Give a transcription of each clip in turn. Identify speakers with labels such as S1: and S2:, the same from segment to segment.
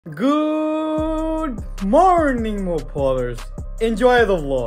S1: Good morning, Mopalers. Enjoy the vlog.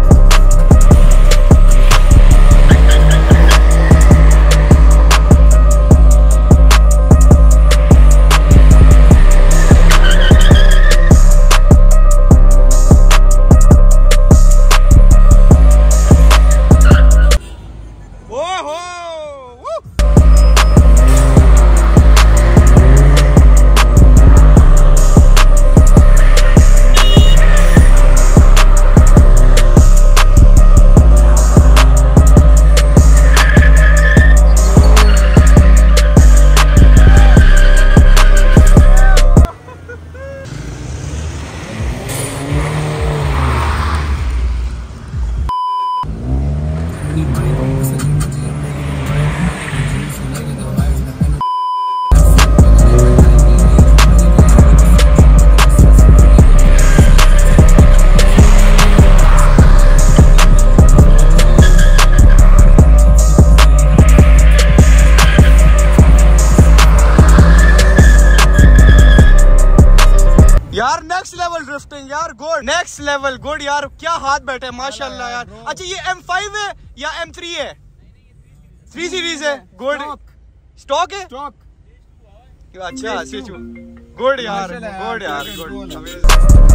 S1: यार next level drifting यार, good, next level good यार, क्या हाथ बैठे माशाल्लाह यार। अच्छा ये M5 है या M3 है? 3 सीरीज है, गुड। स्टॉक है, स्टॉक। अच्छा गुड यार, गुड यार, गुड।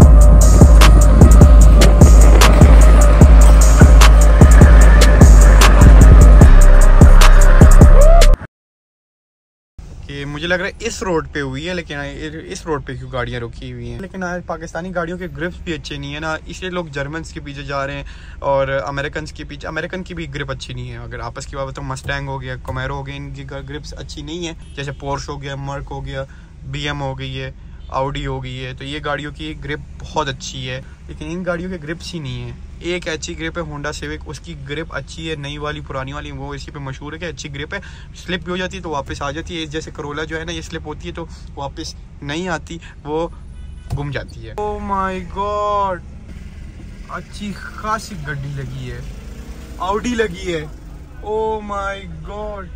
S1: कि मुझे लग रहा है इस रोड पे हुई है, लेकिन इस रोड पे क्यों गाड़ियाँ रुकी हुई हैं। लेकिन आज पाकिस्तानी गाड़ियों के ग्रिप्स भी अच्छे नहीं है ना, इसलिए लोग जर्मन्स के पीछे जा रहे हैं और अमेरिकन के पीछे। अमेरिकन की भी ग्रिप अच्छी नहीं है, अगर आपस की बात तो मस्टैंग हो गया, कमेरो हो गया, इनकी ग्रिप्स अच्छी नहीं है। जैसे पोर्श हो गया, मर्क हो गया, BM हो गई है, ऑडी हो गई है, तो ये गाड़ियों की ग्रिप बहुत अच्छी है, लेकिन इन गाड़ियों के ग्रिप्स ही नहीं है। एक अच्छी ग्रिप है होंडा सिविक, उसकी ग्रिप अच्छी है, नई वाली पुरानी वाली वो इसी पे मशहूर है कि अच्छी ग्रिप है, स्लिप भी हो जाती है तो वापस आ जाती है। जैसे करोला जो है ना, ये स्लिप होती है तो वापस नहीं आती, वो गुम जाती है। ओह माय गॉड, अच्छी खासी गड्डी लगी है, ऑडी लगी है। ओह माय गॉड,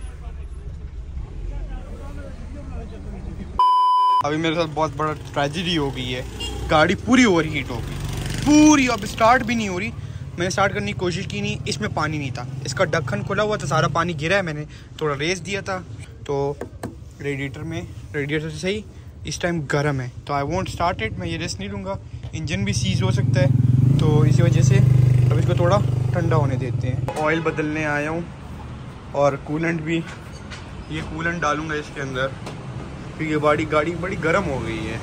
S1: अभी मेरे साथ बहुत बड़ा ट्रेजेडी हो गई है, गाड़ी पूरी ओवरहीट हो गई, पूरी। अब स्टार्ट भी नहीं हो रही, मैंने स्टार्ट करने की कोशिश की नहीं, इसमें पानी नहीं था, इसका ढक्कन खुला हुआ था, सारा पानी गिरा है, मैंने थोड़ा रेस दिया था तो रेडिएटर से सही इस टाइम गर्म है, तो आई वोंट स्टार्ट इट। मैं ये रेस नहीं लूँगा, इंजन भी सीज हो सकता है, तो इसी वजह से अब इसको थोड़ा ठंडा होने देते हैं। ऑयल बदलने आया हूँ और कूलेंट भी, ये कूलेंट डालूँगा इसके अंदर, क्योंकि गाड़ी बड़ी गर्म हो गई है।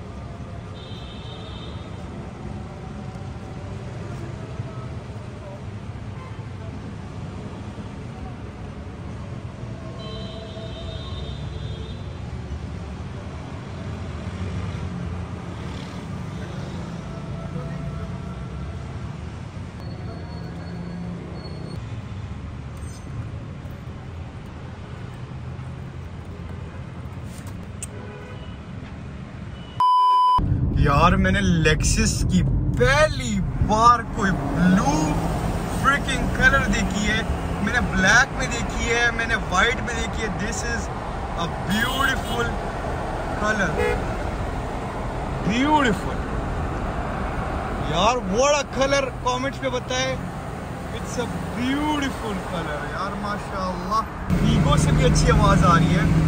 S1: यार मैंने लेक्सिस की पहली बार कोई ब्लू फ्रिकिंग कलर देखी है। मैंने ब्लैक में देखी है, मैंने वाइट में देखी है। This is a beautiful colour, beautiful यार। व्हाट अ कलर, कमेंट्स पे बताए। इट्स अ ब्यूटीफुल कलर यार, माशाल्लाह। ईगो से भी अच्छी आवाज आ रही है।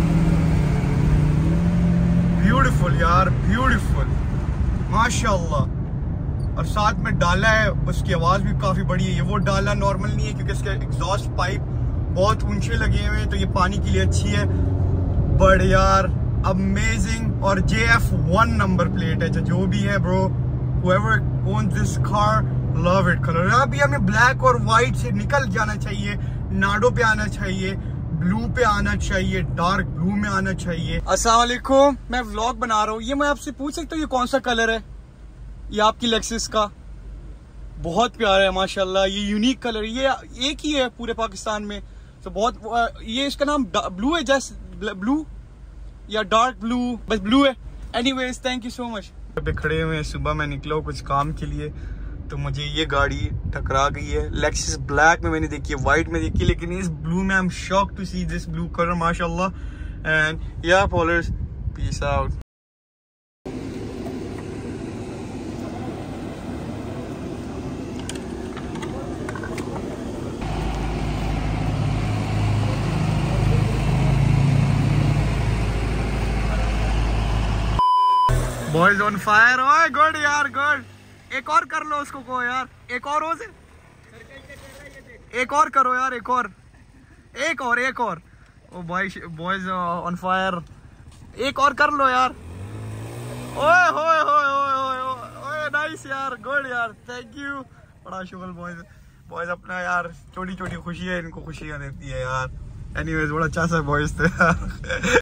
S1: ब्यूटीफुल यार, ब्यूटीफुल माशाल्लाह। और साथ में डाला है, उसकी आवाज भी काफी बड़ी है। ये वो डाला नॉर्मल नहीं है, क्योंकि इसके एग्जॉस्ट पाइप बहुत ऊंचे लगे हुए हैं, तो ये पानी के लिए अच्छी है। बट यार अमेजिंग, और JF1 नंबर प्लेट है, जो भी है bro, whoever owns this car, love it colour. अभी हमें ब्लैक और व्हाइट से निकल जाना चाहिए, नाडो पे आना चाहिए, ब्लू पे आना चाहिए, डार्क ब्लू में आना चाहिए। अस्सलाम वालेकुम, मैं व्लॉग बना रहा हूँ। ये मैं आपसे पूछ सकता हूँ ये कौन सा कलर है? ये आपकी लेक्सिस का बहुत प्यारा है माशाल्लाह। ये यूनिक कलर, ये एक ही है पूरे पाकिस्तान में, तो बहुत। ये इसका नाम ब्लू है, जस्ट ब्लू या डार्क ब्लू, बस ब्लू है। Anyways thank you so much. पे खड़े हुए हैं, सुबह मैं निकला हूँ कुछ काम के लिए, तो मुझे ये गाड़ी टकरा गई है। लेक्सिस ब्लैक में मैंने देखी है, व्हाइट में देखी है, लेकिन इस ब्लू में I am shocked to see this blue colour माशाल्लाह। एंड या followers, peace out. Boys on fire. ओए गुड यार गुड, एक और कर लो उसको को यार, एक और हो से, एक और करो यार, एक और ओ बॉयज ऑन फायर, एक और कर लो यार। ओए होए होए होए ओए नाइस यार, गुड यार, थैंक यू, बड़ा शुक्र। बॉयज अपना यार छोटी छोटी खुशी है, इनको खुशियां देती है यार। एनीवेज बड़ा अच्छा सा बॉयज थे यार।